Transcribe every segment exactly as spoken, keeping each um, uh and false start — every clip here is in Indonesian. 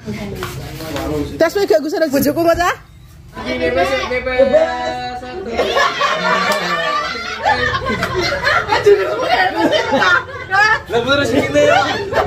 Tes kowe gak gusar bojoku kok cah? Iki bebas bebas satu. Aduh, lah bener sih ini ya.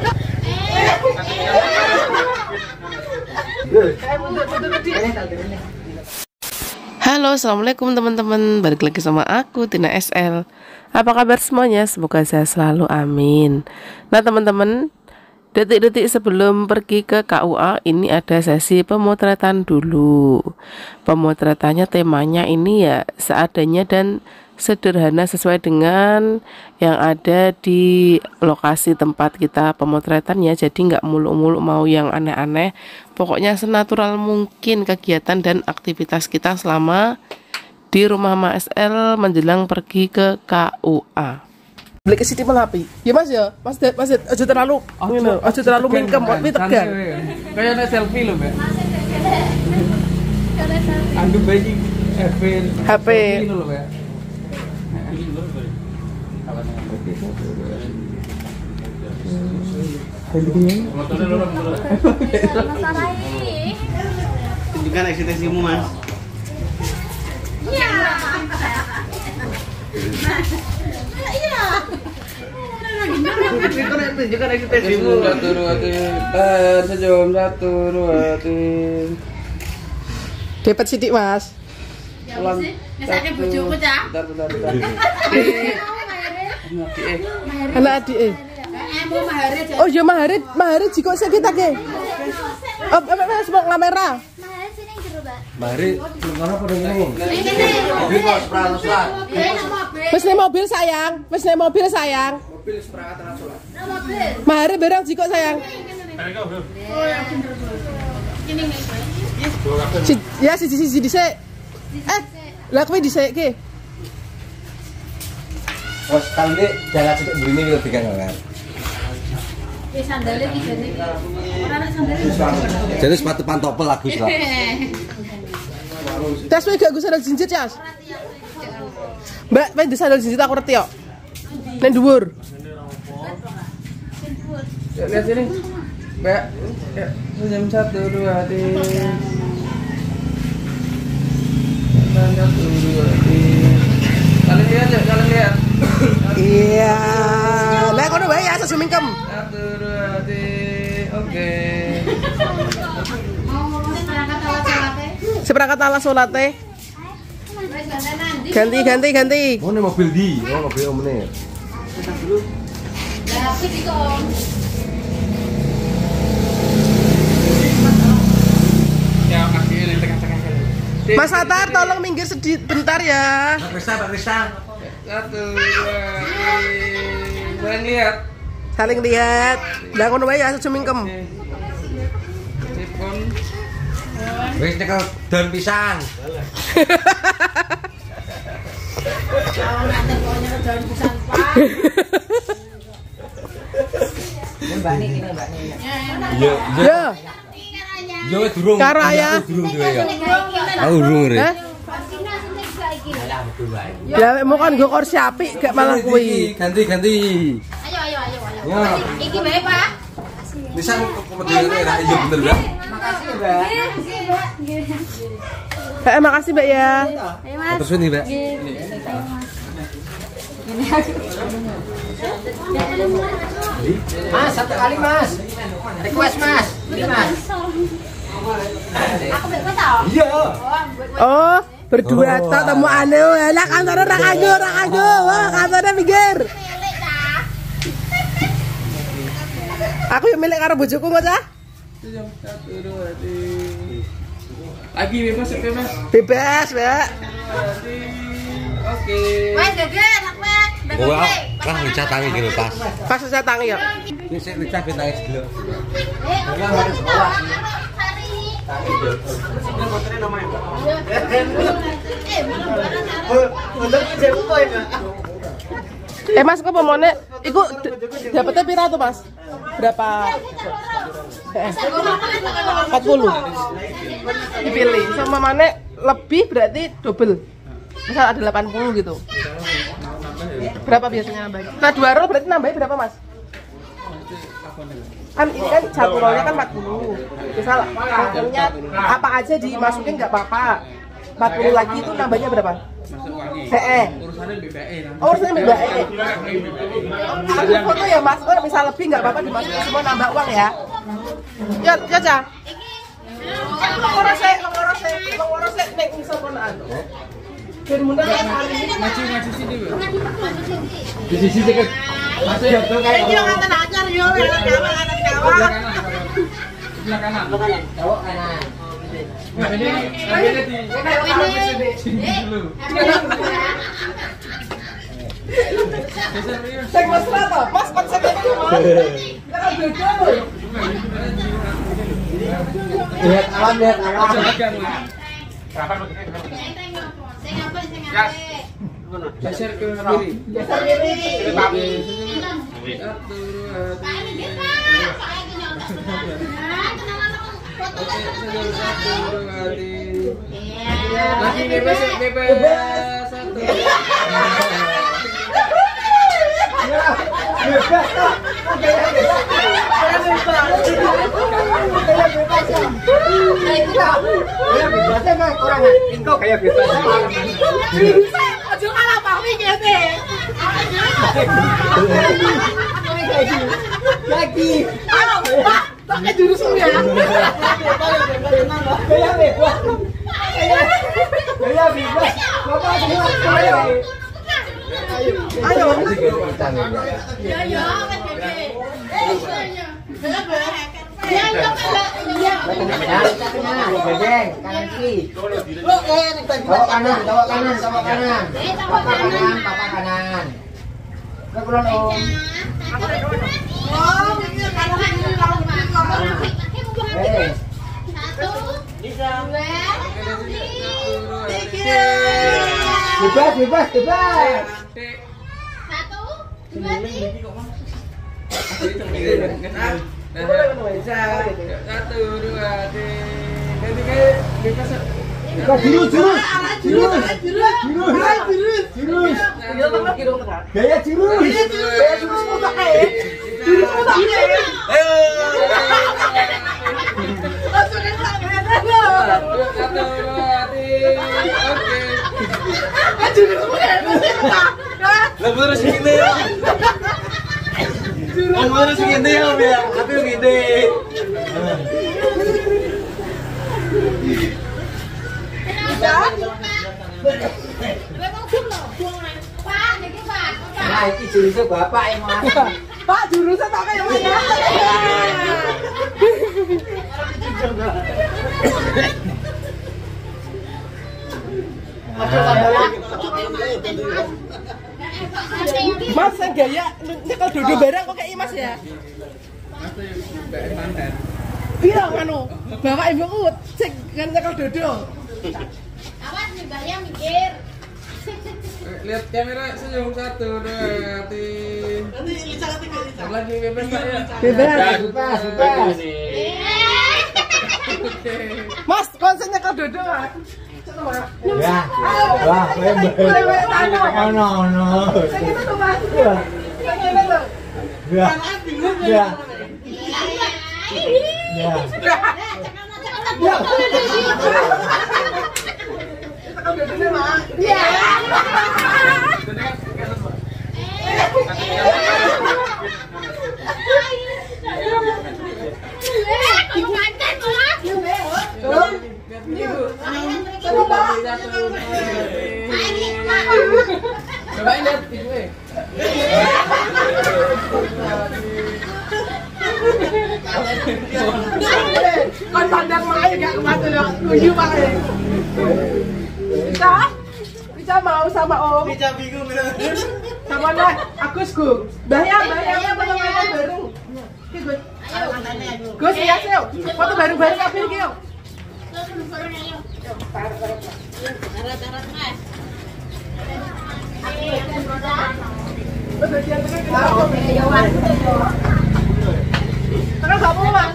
Halo, assalamualaikum teman-teman. Balik lagi sama aku Tina S L. Apa kabar semuanya? Semoga sehat selalu, amin. Nah teman-teman, detik-detik sebelum pergi ke K U A ini ada sesi pemotretan dulu. Pemotretannya temanya ini ya seadanya dan sederhana sesuai dengan yang ada di lokasi tempat kita pemotretan ya. Jadi nggak muluk-muluk mau yang aneh-aneh. Pokoknya senatural mungkin kegiatan dan aktivitas kita selama di rumah Mas L menjelang pergi ke K U A. Beli ke sini melapi. Ya Mas ya, Mas Mas aja terlalu ngene, aja terlalu mingkem, wi tegang. Kayak selfie lho, Mbak. Andu bayi H P. H P. Lho, Mbak. Tunjukkan eksistensimu, Mas. Iya. Iya. Tunjukkan eksistensimu. Satu dua tiga, sejam satu dua tiga. Dapat sidik Mas. Pulang. Ngesake bojoku, Cah. Bentar, bentar, bentar. Anak adik eh. Emu mahare. Oh ya mahare, mahare jiko sik kita ke. Oh, Mas mau kamera. Mahare sini jero, Mbak. Mari, mana pada ngomong? Mobil kok seperangkat sholat. Wis nek mobil sayang, wis nek mobil sayang. Mobil seperangkat sholat. Mobil. Mahare barang jiko sayang. Oh, yang bener. Ini nih. Si, ya si si si dhisik. Eh, lah kowe dhisik ke. Wes kan nek jalan cek mrene iki digang kan. Eh sandale iki jane. Ora nek sandale. Jadi sepatu pantopel Agus lah. Tes kowe gak gusar jinjit, Cas? Mbak, kowe di sandal jinjit aku reti kok. Nek dhuwur. Lihat sini. Mbak. Jam satu dua tiga. Satu dua tiga. Kalian lihat ya, kalian lihat. Iya. Lah kono wae ya aja mingkem. Satu dua tiga. Oke. Seperangkat alat salate. Ganti ganti ganti. Oh, ini mobil di. Oh, mobil om meneh. Lah aku iki kok. Ya, kaki ini tengah-tengah. Mas Atar tolong minggir sedikit bentar ya. Pak Krista, Pak Krista. Satu dua tiga. Kalian lihat. Saling lihat. Lah kono wae ya aja mingkem. Telepon. Wis nyekel daun pisang. Iya, Iya, iya. Iya wis durung. Karo ayah. Durung duwe ya. Aku durung rek. Hah? Ya mau kan gue kursi apik gak malah kuwi. Ganti ganti. Ayo ayo ayo ayo. Ya. Iki bae, Pak. Bisa komediannya ra iya bener Mbak. Makasih, Mbak. Eh makasih Mbak ya. Ayo, Mas. Terus ini Mbak. Mas, satu kali Mas. Request Mas. Ini Mas. Aku mbek kowe ta? Iya. Oh, berdua tok temu anu. Lah kantornya ra kanggo, ra kanggo. Wah, kantornya minggir. Milik ta. Aku yang milik karo bojoku kok, Cah. Satu dua tiga. Lagi bebas, bebas. Bebas, Mbak. Oke. Wes geger aku wes. Wah, kan bisa tangi gitu pas. Pas saya tangi ya. Ini saya bisa nangis dulu. Eh, harus sekolah. Hari. Eh Mas, kok pemone iku dapetnya pira tuh Mas? Berapa? Eh, empat puluh. Dipilih. Sama mana lebih berarti double. Misal ada delapan puluh gitu. Berapa biasanya nambahnya? Nah, dua roll berarti nambahnya berapa Mas? Kan ini kan satu rolnya kan empat puluh. Misal pokoknya apa aja dimasukin nggak apa-apa. empat puluh lagi itu nambahnya berapa? Masuk wangi. Heeh. Urusannya B B E nanti. Oh, urusannya B B E. Aku foto ya Mas, oh misal lebih nggak apa-apa dimasukin semua nambah uang ya. Ya, ya, Ca. Loro sik, loro sik, loro sik nek iso kono anu. Ben mundur Maju maju sini, Bu. Di sisi sini. Masuk ya tuh kayak Iki yo ngaten ajar yo, ngaten gawang, ngaten gawang. Sebelah kanan. cowok kanan. Nah, ini ini di sini dulu. Sing mesra to, Mas konsepnya iki Mas. Jangan beda lho. Lihat alam, lihat alam. Geser ke kiri. Geser kiri. Satu, dua, tiga. Lagi bebas, bebas. Satu. Kayak bebas. Ojo kalah pahmi ngene. Lagi. Ayo, Pak, pakai jurus lu ya. Kayak bebas. Kayak bebas. Bapak semua ayo. Ayo. Ya ya kan gede. Eh isonya. Ya ya ya. Kanan kiri. Bawa kanan, bawa kanan, bawa kanan. Bawa kanan, papa kanan. Ke kulon om. Oh, ini kanan kiri kanan kiri kanan. Eh. Satu. Dua. Tiga. Bebas, bebas, bebas. Satu. Dua. Satu, dua, tiga. Bebas. Bebas jurus, jurus. Jurus. Jurus. Jurus. Jurus. Iya tengah kiri tengah. Gaya jurus. Saya jurus mutak ae. Jurus mutak ae. Langsung ke sana. Satu, dua, tiga. Oke. Jurus mutak. Lah bener segini ya. Kan bener segini ya, biar tapi gede. Nah, ini jurusnya bapak yang mau. Pak jurusnya tak kayak mana? Mas yang gaya nyekel dodo barang kok kayak Mas ya? Iya anu, bapak ibuku cek kan nyekel dodo. Awas juga yang mikir. Lihat kamera senyum. Satu, dua, tiga. Nanti Lisa nanti ke Lisa. Lagi bebas Pak ya. Bebas. Bebas, bebas. Mas, konsen nyekel dodo Mas. Ya. Wah, bebas. Oh no, no. Yang itu tuh Mas. Yang itu tuh. Ya. Ya. Ya. Ya. Iya. Cobain lihat ibu eh. Kon pandang main gak kemana dong, tujuh pakai. Bisa? Bisa mau sama Om? Bisa bingung. Sama lah, Agus Gus. Bahaya, bahaya, foto bareng bareng. Oke Gus. Gus ya sih, foto bareng bareng apa ini yuk? Darat-darat Mas. Terus apa Mas?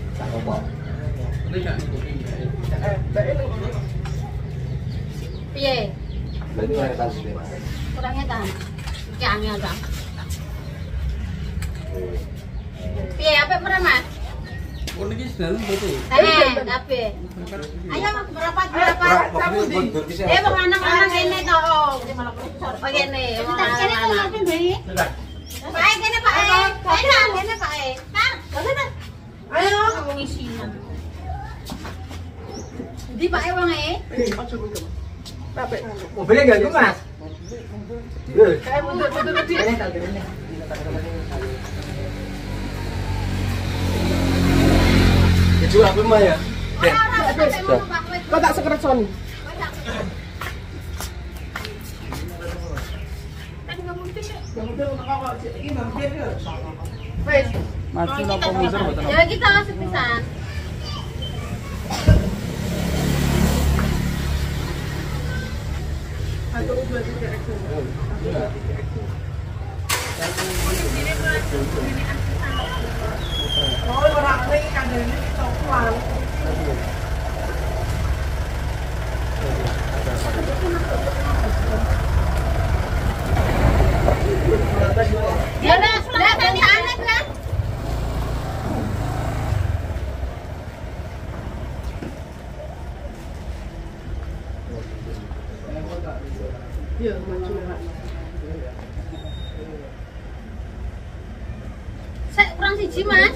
Piye? Berarti ada tas. Kurangnya kan? Iki angel kan? Piye apik ora Mas? Oh niki sedang betul. Eh, kabeh. Ayo berapa berapa? Eh wong anak-anak kene to. Oh kene, wong anak-anak. Pak E kene Pak E. Kene kene Pak E. Tar, kene. Ayo ngomong isinan. Di Pak E wong e. Mobilnya enggak tuh, Mas? Kayak mundur-mundur di. Ini kalau ini. Kejual apa mah ya? Kok tak sekerson? Maju napa mundur mboten. Ya kita masuk pisan. Satu, dua, tiga, action. Oh, orang ini kan ini coklat. Ya udah, sudah tadi aneh lah. Iya, maju Pak. Saya kurang siji Mas.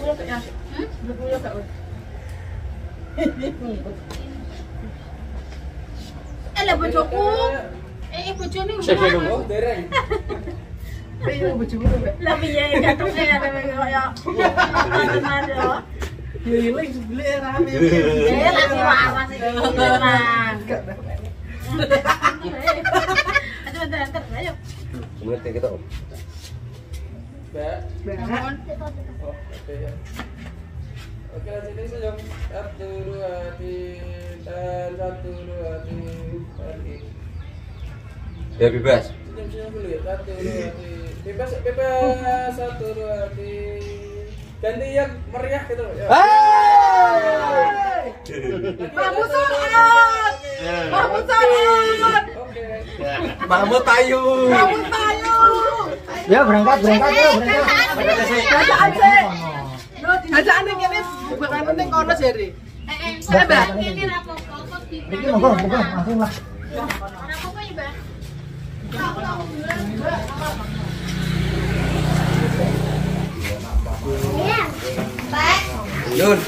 Eh lah bojoku. Eh bojone Oh, dereng. Ayo bojomu Pak. lah piye gatuk kaya kaya tenan yo. Ya ilang sebeli rame. Eh lagi waras iki tenan. Aduh bentar ayo. Sebenarnya kita om. Mbak. Mohon. Oh, oke ya. Oke, sini senyum. Satu, dua, tiga, dan satu, dua, tiga, lagi. Ya bebas. Senyum, senyum dulu ya. Satu, dua, tiga. Bebas, bebas. Satu, dua, tiga. Ganti yang meriah gitu. Ya. Mahmud Saad. Mahmud Saad. Oke. Mahmud Tayu. Mahmud Tayu. Ya berangkat, berangkat ya, berangkat. Jajaan sih. Jajaan ning kene bukan penting kono jare. Eh eh, Mbak, kene ra apa-apa di. Iki monggo, monggo langsung lah. Ora apa-apa ya, Mbak. Iya. Mbak. Yun.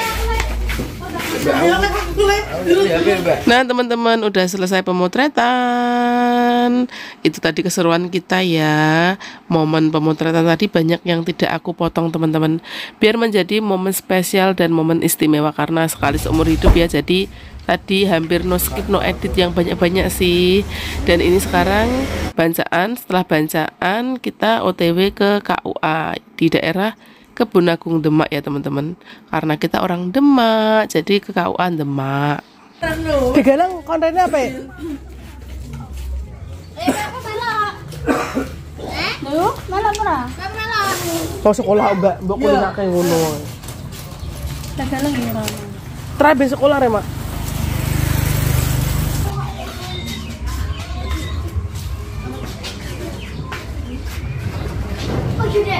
Nah teman-teman udah selesai pemotretan. Itu tadi keseruan kita ya. Momen pemotretan tadi banyak yang tidak aku potong teman-teman, biar menjadi momen spesial dan momen istimewa karena sekali seumur hidup ya. Jadi tadi hampir no skip no edit yang banyak-banyak sih. Dan ini sekarang bancaan. Setelah bancaan kita O T W ke K U A di daerah Kebun Agung Demak ya teman-teman, karena kita orang Demak jadi ke K U A Demak. Digalang kontennya apa ya? Eh, aku melok. Eh? Lho, melok ora? Kok melok? Mau sekolah mbak, mbak kuliah kayak ngono. Dagelang ya ora. Terakhir sekolah ya mak. Oh, sudah.